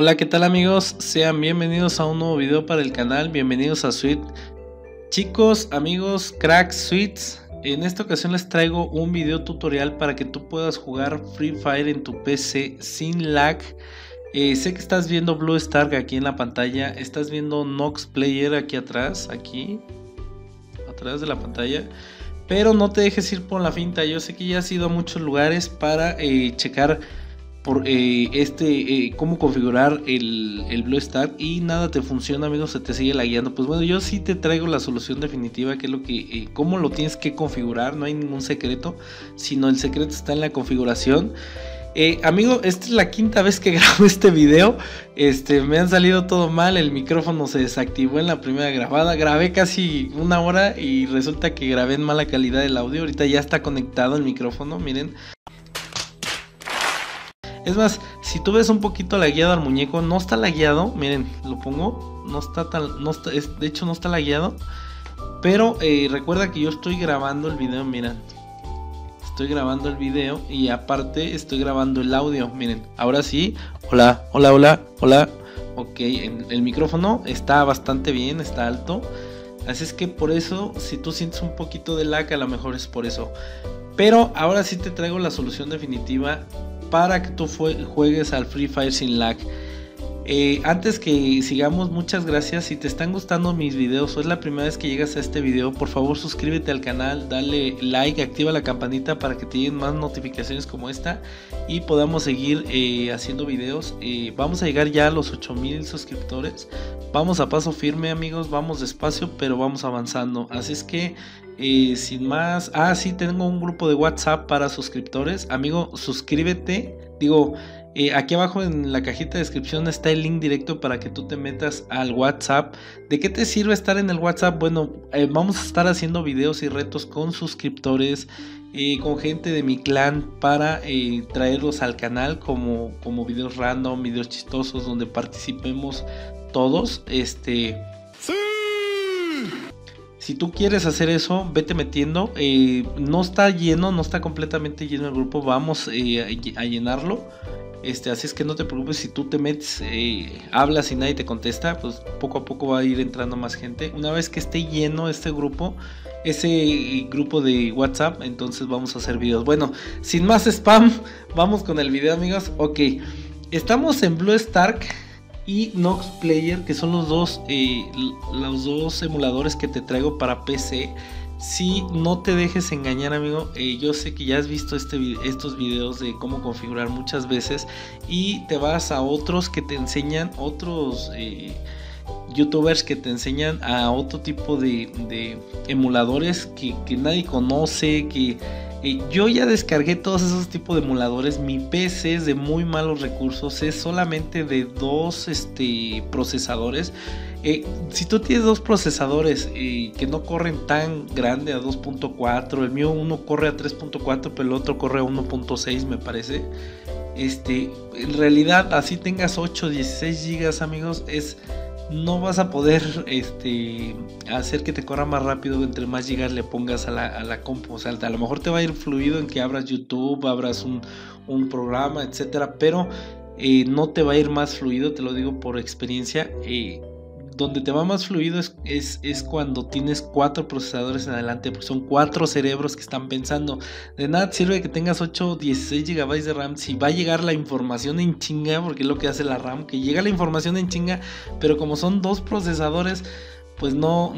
Hola, ¿qué tal amigos? Sean bienvenidos a un nuevo video para el canal, bienvenidos a Sweet. Chicos, amigos, cracks, Sweets, en esta ocasión les traigo un video tutorial para que tú puedas jugar Free Fire en tu PC sin lag. Sé que estás viendo BlueStar aquí en la pantalla, estás viendo Nox Player aquí atrás, atrás de la pantalla. Pero no te dejes ir por la finta, yo sé que ya has ido a muchos lugares para checar por cómo configurar el BlueStar y nada te funciona, amigos, se te sigue lagueando. Pues bueno, yo sí te traigo la solución definitiva, que es lo que cómo lo tienes que configurar. No hay ningún secreto, sino el secreto está en la configuración. Amigo, esta es la quinta vez que grabo este video. Me han salido todo mal, el micrófono se desactivó en la primera grabada. Grabé casi una hora y resulta que grabé en mala calidad el audio. Ahorita ya está conectado el micrófono, miren. Es más, si tú ves un poquito lagueado al muñeco, no está lagueado, miren, lo pongo, de hecho no está lagueado, pero recuerda que yo estoy grabando el video, miren, estoy grabando el video y aparte estoy grabando el audio, miren, ahora sí, hola, ok, el micrófono está bastante bien, está alto, así es que por eso, si tú sientes un poquito de lag, a lo mejor es por eso, pero ahora sí te traigo la solución definitiva para que tú juegues al Free Fire sin lag. Antes que sigamos, muchas gracias. Si te están gustando mis videos o es la primera vez que llegas a este video, por favor suscríbete al canal, dale like, activa la campanita para que te lleguen más notificaciones como esta y podamos seguir haciendo videos. Vamos a llegar ya a los 8000 suscriptores. Vamos a paso firme, amigos, vamos despacio pero vamos avanzando, así es que sin más, sí, tengo un grupo de WhatsApp para suscriptores. Amigo, suscríbete, aquí abajo en la cajita de descripción está el link directo para que tú te metas al WhatsApp. ¿De qué te sirve estar en el WhatsApp? Bueno, vamos a estar haciendo videos y retos con suscriptores, con gente de mi clan para traerlos al canal como videos random, videos chistosos donde participemos todos. Si tú quieres hacer eso, vete metiendo. No está lleno, no está completamente lleno el grupo. Vamos a llenarlo. Así es que no te preocupes si tú te metes, hablas y nadie te contesta. Pues poco a poco va a ir entrando más gente. Una vez que esté lleno ese grupo de WhatsApp, entonces vamos a hacer videos. Bueno, sin más spam, vamos con el video, amigos. Ok, estamos en BlueStar y Nox Player, que son los dos emuladores que te traigo para PC. Si no te dejes engañar, amigo, yo sé que ya has visto estos videos de cómo configurar muchas veces y te vas a otros que te enseñan, otros youtubers que te enseñan a otro tipo de emuladores que nadie conoce, yo ya descargué todos esos tipos de emuladores. Mi PC es de muy malos recursos, es solamente de dos procesadores. Si tú tienes dos procesadores que no corren tan grande a 2.4, el mío uno corre a 3.4 pero el otro corre a 1.6 me parece. En realidad así tengas 8 o 16 GB, amigos, no vas a poder hacer que te corra más rápido entre más gigas le pongas a la compu. O sea, a lo mejor te va a ir fluido en que abras YouTube, abras un programa, etcétera, pero no te va a ir más fluido, te lo digo por experiencia. Donde te va más fluido es cuando tienes 4 procesadores en adelante, porque son 4 cerebros que están pensando. De nada sirve que tengas 8 o 16 GB de RAM si va a llegar la información en chinga, porque es lo que hace la RAM, que llega la información en chinga, pero como son 2 procesadores, pues no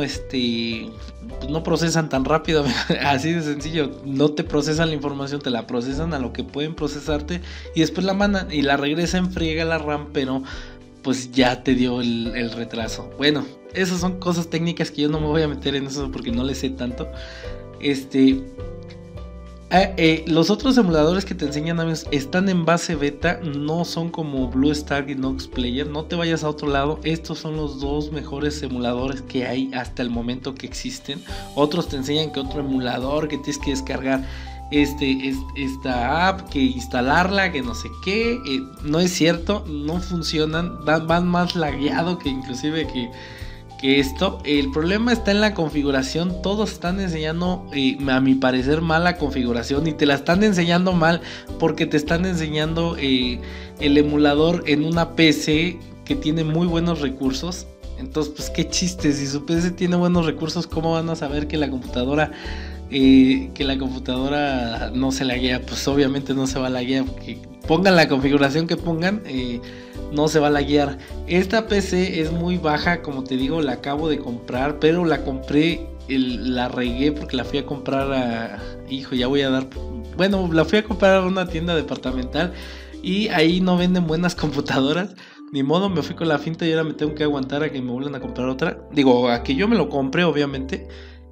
procesan tan rápido. Así de sencillo, no te procesan la información, te la procesan a lo que pueden procesarte y después la mandan y la regresan, friega la RAM, pero pues ya te dio el retraso. Bueno, esas son cosas técnicas que yo no me voy a meter en eso porque no le sé tanto. Los otros emuladores que te enseñan, amigos, están en base beta, no son como BlueStar y Nox Player. No te vayas a otro lado, estos son los dos mejores emuladores que hay hasta el momento que existen. Otros te enseñan que otro emulador que tienes que descargar esta app, que instalarla, que no sé qué. No es cierto, no funcionan, van más lagueado que inclusive que esto. El problema está en la configuración. Todos están enseñando, a mi parecer, mala configuración. Y te la están enseñando mal porque te están enseñando el emulador en una PC que tiene muy buenos recursos. Entonces, pues qué chiste. Si su PC tiene buenos recursos, ¿cómo van a saber que la computadora no se laguea? Pues obviamente no se va a laguear, porque pongan la configuración que pongan, no se va a laguear. Esta PC es muy baja, como te digo, la acabo de comprar, pero la compré, la regué porque la fui a comprar la fui a comprar a una tienda departamental y ahí no venden buenas computadoras. Ni modo, me fui con la finta y ahora me tengo que aguantar a que me vuelvan a comprar otra. Digo, a que yo me lo compré, obviamente.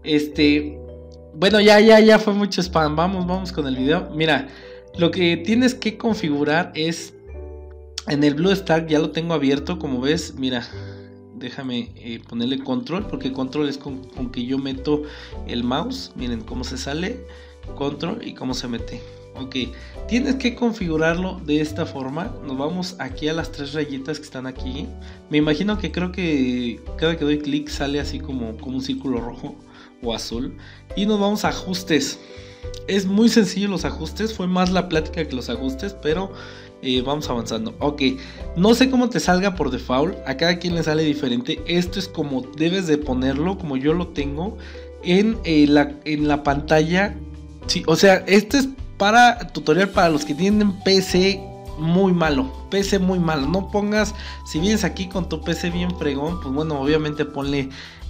Bueno, ya fue mucho spam. Vamos con el video. Mira, lo que tienes que configurar es en el BlueStack. Ya lo tengo abierto, como ves. Mira, déjame ponerle control, porque control es con que yo meto el mouse. Miren cómo se sale, control, y cómo se mete. Ok, tienes que configurarlo de esta forma. Nos vamos aquí a las tres rayitas que están aquí. Me imagino que creo que cada que doy clic sale así como un círculo rojo o azul. Y nos vamos a ajustes. Es muy sencillo los ajustes. Fue más la plática que los ajustes, pero vamos avanzando. Ok, no sé cómo te salga por default. A cada quien le sale diferente. Esto es como debes de ponerlo, como yo lo tengo en la pantalla. Sí, o sea, este es para tutorial para los que tienen PC muy malo. PC muy malo. No pongas, si vienes aquí con tu PC bien fregón, pues bueno, obviamente ponle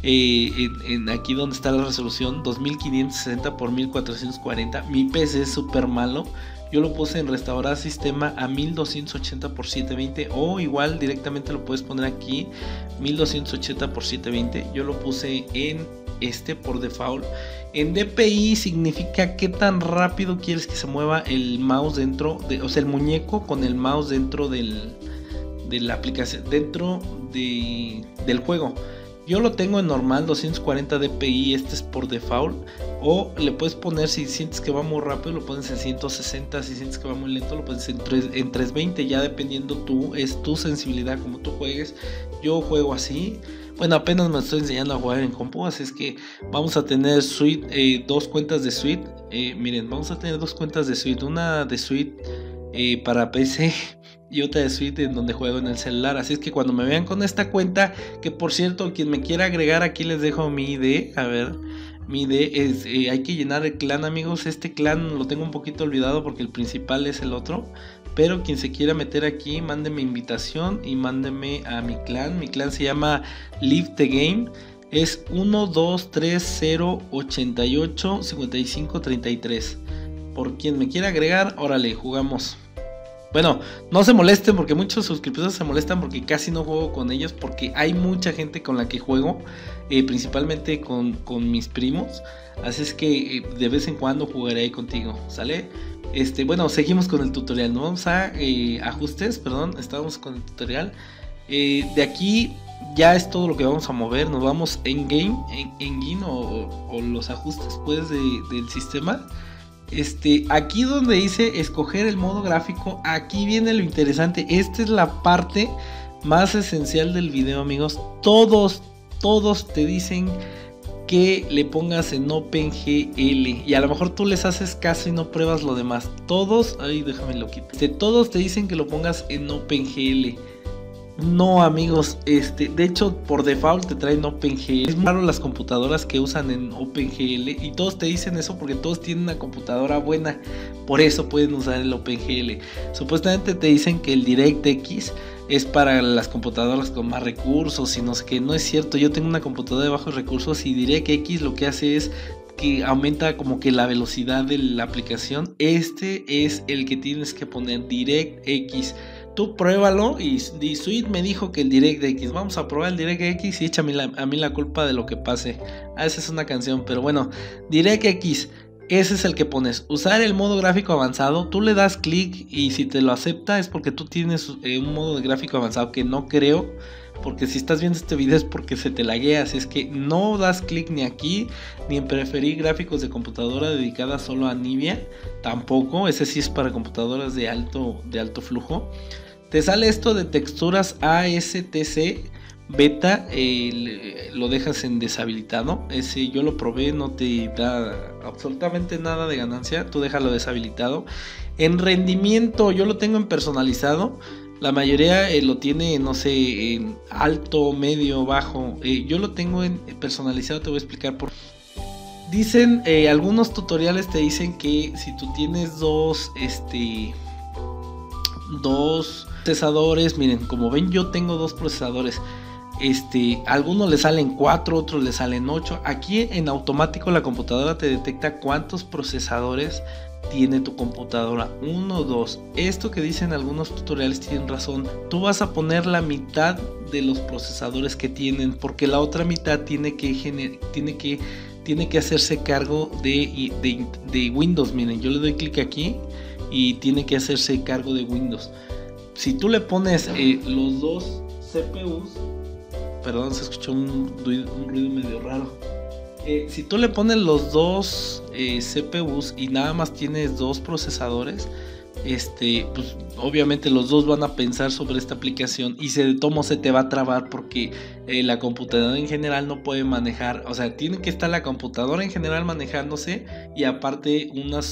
en aquí donde está la resolución 2560 por 1440. Mi PC es súper malo. Yo lo puse en restaurar sistema a 1280 por 720, o igual directamente lo puedes poner aquí 1280 por 720. Yo lo puse en por default. En DPI significa qué tan rápido quieres que se mueva el mouse dentro o sea, el muñeco con el mouse dentro de la aplicación, dentro del juego. Yo lo tengo en normal, 240 dpi, este es por default. O le puedes poner, si sientes que va muy rápido, lo pones en 160. Si sientes que va muy lento, lo pones en 320. Ya dependiendo es tu sensibilidad, como tú juegues. Yo juego así. Bueno, apenas me estoy enseñando a jugar en compu, así es que vamos a tener suite, dos cuentas de suite. Miren, vamos a tener dos cuentas de suite. Una de suite para PC y otra de suite en donde juego en el celular. Así es que cuando me vean con esta cuenta, que por cierto, quien me quiera agregar, aquí les dejo mi ID. A ver, mi ID es, hay que llenar el clan, amigos. Este clan lo tengo un poquito olvidado porque el principal es el otro. Pero quien se quiera meter aquí, mándeme invitación y mándeme a mi clan. Mi clan se llama Live the Game. Es 1230885533. Por quien me quiera agregar, órale, jugamos. Bueno, no se molesten porque muchos suscriptores se molestan porque casi no juego con ellos, porque hay mucha gente con la que juego, principalmente con mis primos. Así es que de vez en cuando jugaré ahí contigo, ¿sale? Bueno, seguimos con el tutorial. Nos vamos a ajustes, perdón, estábamos con el tutorial. De aquí ya es todo lo que vamos a mover. Nos vamos en game, o los ajustes pues del sistema. Aquí donde dice escoger el modo gráfico, aquí viene lo interesante. Esta es la parte más esencial del video, amigos. Todos te dicen que le pongas en OpenGL y a lo mejor tú les haces caso y no pruebas lo demás. Todos, déjame lo quito. Todos te dicen que lo pongas en OpenGL. No, amigos, de hecho por default te traen OpenGL. Es muy raro las computadoras que usan en OpenGL y todos te dicen eso porque todos tienen una computadora buena, por eso pueden usar el OpenGL. Supuestamente te dicen que el DirectX es para las computadoras con más recursos y no sé qué. No es cierto, yo tengo una computadora de bajos recursos y DirectX lo que hace es que aumenta como que la velocidad de la aplicación. Este es el que tienes que poner, DirectX. Tú pruébalo y Suite me dijo que el DirectX. Vamos a probar el DirectX y échame a mí la culpa de lo que pase. Esa es una canción, pero bueno, DirectX, ese es el que pones. Usar el modo gráfico avanzado, tú le das clic y si te lo acepta es porque tú tienes un modo de gráfico avanzado, que no creo, porque si estás viendo este video es porque se te laguea. Así es que no das clic ni aquí, ni en preferir gráficos de computadora dedicada solo a Nvidia, tampoco. Ese sí es para computadoras de alto flujo. Te sale esto de texturas ASTC, beta, lo dejas en deshabilitado. Ese yo lo probé, no te da absolutamente nada de ganancia, tú déjalo deshabilitado. En rendimiento yo lo tengo en personalizado. La mayoría lo tiene, no sé, en alto, medio, bajo. Yo lo tengo en personalizado, te voy a explicar por qué. Dicen, algunos tutoriales te dicen que si tú tienes dos procesadores, miren, como ven yo tengo dos procesadores. Algunos le salen 4, otros le salen 8. Aquí en automático la computadora te detecta cuántos procesadores tiene tu computadora, 1, 2. Esto que dicen algunos tutoriales tienen razón. Tú vas a poner la mitad de los procesadores que tienen, porque la otra mitad tiene que hacerse cargo de Windows. Miren, yo le doy clic aquí y tiene que hacerse cargo de Windows. Si tú le pones los dos CPUs, perdón, se escuchó un ruido medio raro. Si tú le pones los dos CPUs y nada más tienes dos procesadores, pues obviamente los dos van a pensar sobre esta aplicación y de tomo se te va a trabar porque la computadora en general no puede manejar, o sea, tiene que estar la computadora en general manejándose y aparte una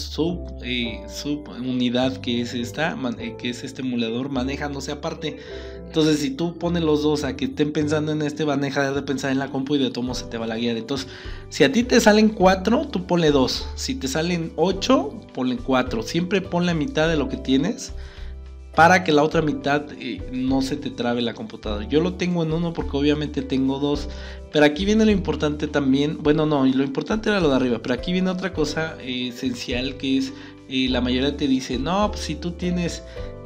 subunidad que es que es este emulador manejándose aparte. Entonces si tú pones los dos a que estén pensando en van a dejar de pensar en la compu y de tomo se te va a laguear. Entonces si a ti te salen 4, tú ponle 2. Si te salen 8, ponle 4. Siempre pon la mitad de lo que tienes para que la otra mitad no se te trabe la computadora. Yo lo tengo en 1 porque obviamente tengo 2. Pero aquí viene lo importante también. Bueno, no, lo importante era lo de arriba. Pero aquí viene otra cosa esencial que es... la mayoría te dice, no, pues si tú tienes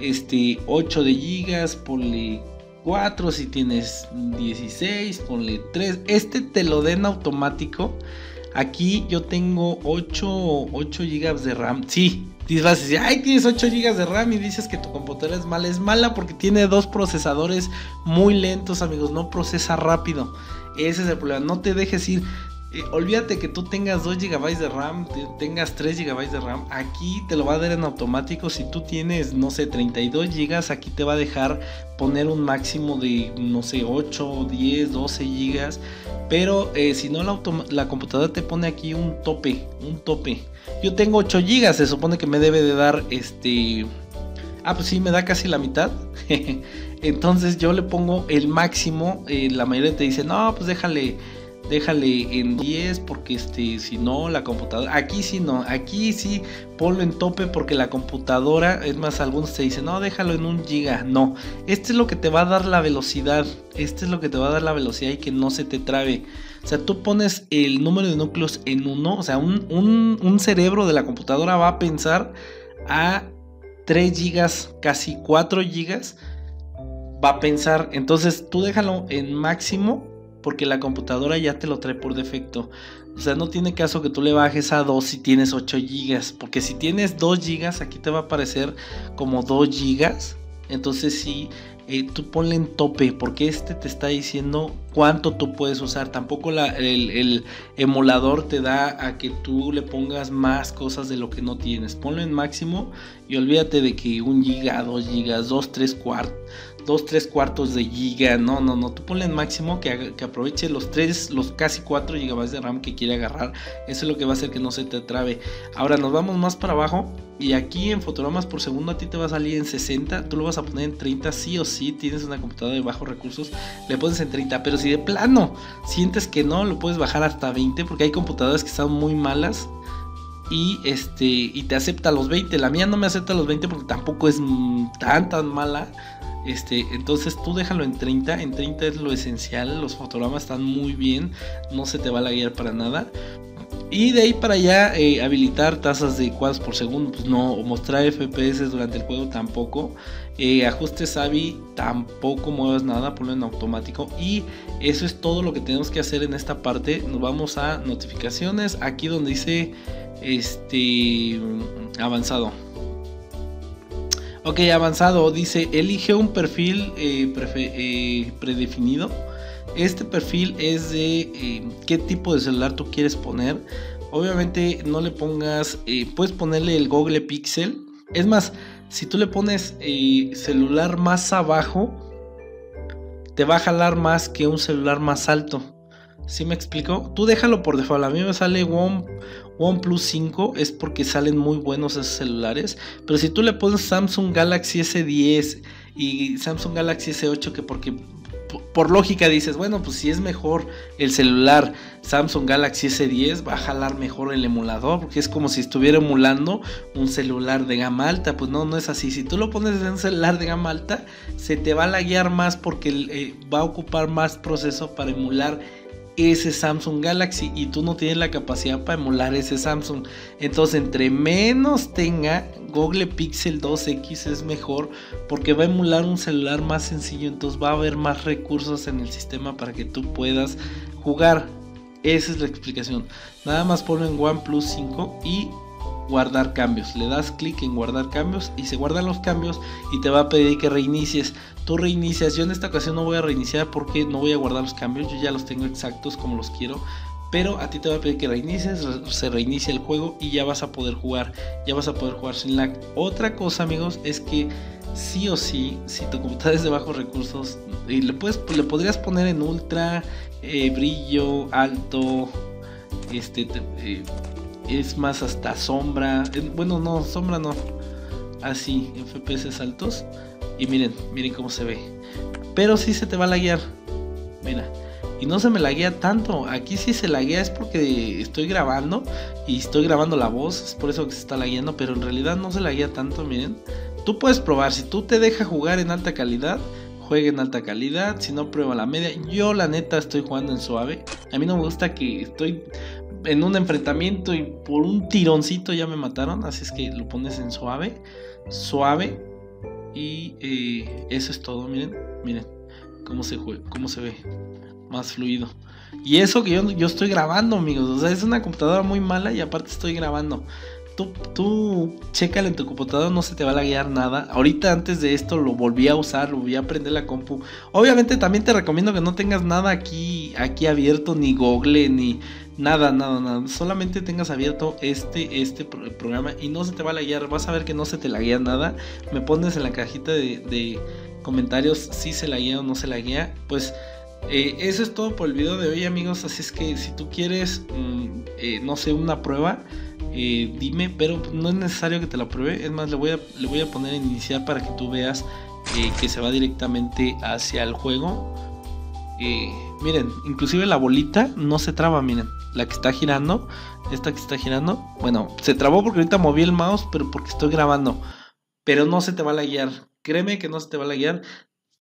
8 de gigas, ponle 4, si tienes 16, ponle 3. Te lo den automático. Aquí yo tengo 8 gigas de RAM. Sí, vas a decir, ay, tienes 8 gigas de RAM y dices que tu computadora es mala. Es mala porque tiene dos procesadores muy lentos, amigos, no procesa rápido. Ese es el problema, no te dejes ir. Olvídate que tú tengas 2 GB de RAM, tengas 3 GB de RAM, aquí te lo va a dar en automático. Si tú tienes, no sé, 32 GB, aquí te va a dejar poner un máximo de, no sé, 8, 10, 12 GB. Pero si no, la computadora te pone aquí un tope. Yo tengo 8 GB, se supone que me debe de dar pues sí, me da casi la mitad. Entonces yo le pongo el máximo. La mayoría te dice, no, pues déjale en 10 porque si no la computadora, aquí sí no, aquí sí ponlo en tope porque la computadora, es más, algunos te dicen, no, déjalo en 1 giga, no, es lo que te va a dar la velocidad, es lo que te va a dar la velocidad y que no se te trabe. O sea, tú pones el número de núcleos en 1, o sea, un cerebro de la computadora va a pensar a 3 gigas, casi 4 gigas, va a pensar. Entonces tú déjalo en máximo porque la computadora ya te lo trae por defecto. O sea, no tiene caso que tú le bajes a 2 si tienes 8 gigas, porque si tienes 2 gigas aquí te va a aparecer como 2 gigas. Entonces sí, tú ponle en tope porque te está diciendo cuánto tú puedes usar. Tampoco el emulador te da a que tú le pongas más cosas de lo que no tienes. Ponlo en máximo y olvídate de que 1 giga, 2 gigas, 2/3 cuartos de giga, no, tú ponle en máximo que aproveche los casi 4 GB de RAM que quiere agarrar. Eso es lo que va a hacer que no se te trabe. Ahora nos vamos más para abajo y aquí en fotogramas por segundo a ti te va a salir en 60, tú lo vas a poner en 30 sí o sí. Tienes una computadora de bajos recursos, le pones en 30, pero si de plano sientes que no, lo puedes bajar hasta 20 porque hay computadoras que están muy malas y te acepta los 20. La mía no me acepta los 20 porque tampoco es tan mala. Entonces tú déjalo en 30. En 30 es lo esencial. Los fotogramas están muy bien, no se te va a laguear para nada. Y de ahí para allá habilitar tasas de cuadros por segundo, pues no, o mostrar FPS durante el juego tampoco. Ajustes AVI tampoco muevas nada, ponlo en automático. Y eso es todo lo que tenemos que hacer en esta parte. Nos vamos a notificaciones, aquí donde dice avanzado. Ok, avanzado, dice elige un perfil predefinido. Este perfil es de qué tipo de celular tú quieres poner. Obviamente no le pongas, puedes ponerle el Google Pixel. Es más, si tú le pones celular más abajo, te va a jalar más que un celular más alto. ¿Sí me explico? Tú déjalo por default. A mí me sale OnePlus 5, es porque salen muy buenos esos celulares. Pero si tú le pones Samsung Galaxy S10 y Samsung Galaxy S8, que porque por lógica dices, bueno, pues si es mejor el celular Samsung Galaxy S10, va a jalar mejor el emulador, porque es como si estuviera emulando un celular de gama alta. Pues no, no es así. Si tú lo pones en un celular de gama alta, se te va a laguear más porque va a ocupar más proceso para emular ese Samsung Galaxy y tú no tienes la capacidad para emular ese Samsung. Entonces, entre menos tenga, Google Pixel 2X es mejor porque va a emular un celular más sencillo. Entonces va a haber más recursos en el sistema para que tú puedas jugar. Esa es la explicación. Nada más ponlo en OnePlus 5 y guardar cambios. Le das clic en guardar cambios y se guardan los cambios y te va a pedir que reinicies. Tú reinicias. Yo en esta ocasión no voy a reiniciar porque no voy a guardar los cambios. Yo ya los tengo exactos como los quiero. Pero a ti te va a pedir que reinicies, se reinicia el juego y ya vas a poder jugar. Ya vas a poder jugar sin lag. Otra cosa, amigos, es que sí o sí, si tu computadora es de bajos recursos, le podrías poner en ultra, brillo alto, es más hasta sombra. Bueno, no, sombra no. Así, en FPS altos. Y miren cómo se ve. Pero sí se te va a laguear. Mira. Y no se me laguea tanto. Aquí sí se laguea es porque estoy grabando. Y estoy grabando la voz. Es por eso que se está lagueando. Pero en realidad no se laguea tanto, miren. Tú puedes probar. Si tú te dejas jugar en alta calidad, juegue en alta calidad. Si no, prueba la media. Yo la neta estoy jugando en suave. A mí no me gusta que estoy en un enfrentamiento y por un tironcito ya me mataron. Así es que lo pones en suave. Suave. Y eso es todo. Miren cómo se juega, cómo se ve más fluido. Y eso que yo estoy grabando, amigos. O sea, es una computadora muy mala y aparte estoy grabando. Tú chécale en tu computadora, no se te va a laguear nada. Ahorita antes de esto lo volví a usar, lo volví a prender la compu. Obviamente también te recomiendo que no tengas nada aquí abierto, ni Google, ni nada. Solamente tengas abierto este programa y no se te va a laguear. Vas a ver que no se te laguea nada. Me pones en la cajita de comentarios si se laguea o no se laguea. Pues eso es todo por el video de hoy, amigos. Así es que si tú quieres, no sé, una prueba, dime, pero no es necesario que te la pruebe. Es más, le voy a poner en iniciar para que tú veas que se va directamente hacia el juego. Miren, inclusive la bolita no se traba, miren, la que está girando, esta que está girando, bueno, se trabó porque ahorita moví el mouse, pero porque estoy grabando. Pero no se te va a laguear. Créeme que no se te va a laguear.